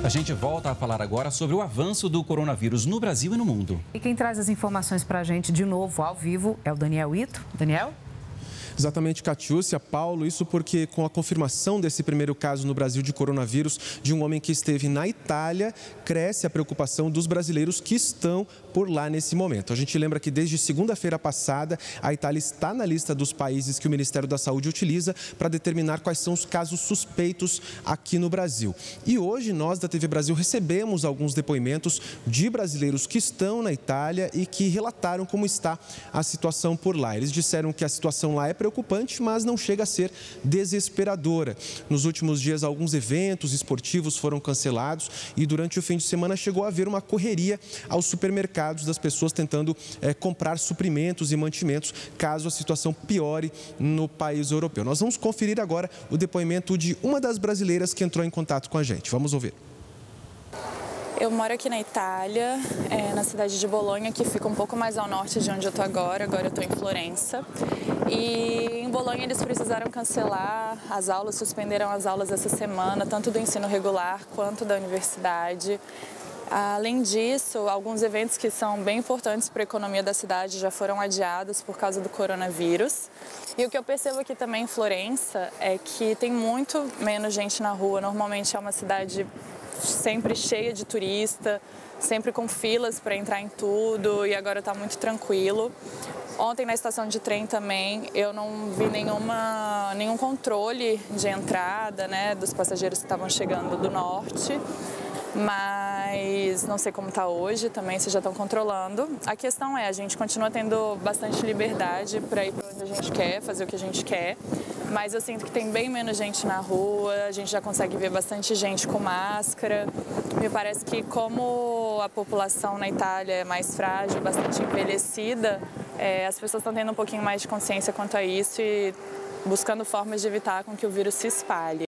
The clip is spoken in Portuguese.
A gente volta a falar agora sobre o avanço do coronavírus no Brasil e no mundo. E quem traz as informações para a gente de novo ao vivo é o Daniel Ito. Daniel? Exatamente, Catiúcia, Paulo, isso porque com a confirmação desse primeiro caso no Brasil de coronavírus, de um homem que esteve na Itália, cresce a preocupação dos brasileiros que estão por lá nesse momento. A gente lembra que desde segunda-feira passada, a Itália está na lista dos países que o Ministério da Saúde utiliza para determinar quais são os casos suspeitos aqui no Brasil. E hoje nós da TV Brasil recebemos alguns depoimentos de brasileiros que estão na Itália e que relataram como está a situação por lá. Eles disseram que a situação lá é preocupante, mas não chega a ser desesperadora. Nos últimos dias, alguns eventos esportivos foram cancelados e durante o fim de semana chegou a haver uma correria aos supermercados das pessoas tentando comprar suprimentos e mantimentos caso a situação piore no país europeu. Nós vamos conferir agora o depoimento de uma das brasileiras que entrou em contato com a gente. Vamos ouvir. Eu moro aqui na Itália, na cidade de Bolonha, que fica um pouco mais ao norte de onde eu estou agora. Agora eu estou em Florença. E em Bolonha eles precisaram cancelar as aulas, suspenderam as aulas essa semana, tanto do ensino regular quanto da universidade. Além disso, alguns eventos que são bem importantes para a economia da cidade já foram adiados por causa do coronavírus. E o que eu percebo aqui também em Florença é que tem muito menos gente na rua. Normalmente é uma cidade sempre cheia de turista, sempre com filas para entrar em tudo, e agora está muito tranquilo. Ontem na estação de trem também eu não vi nenhum controle de entrada, né, dos passageiros que estavam chegando do norte. Mas não sei como está hoje, também se já estão controlando. A questão é, a gente continua tendo bastante liberdade para ir para onde a gente quer, fazer o que a gente quer, mas eu sinto que tem bem menos gente na rua, a gente já consegue ver bastante gente com máscara. Me parece que como a população na Itália é mais frágil, bastante envelhecida, as pessoas estão tendo um pouquinho mais de consciência quanto a isso e buscando formas de evitar com que o vírus se espalhe.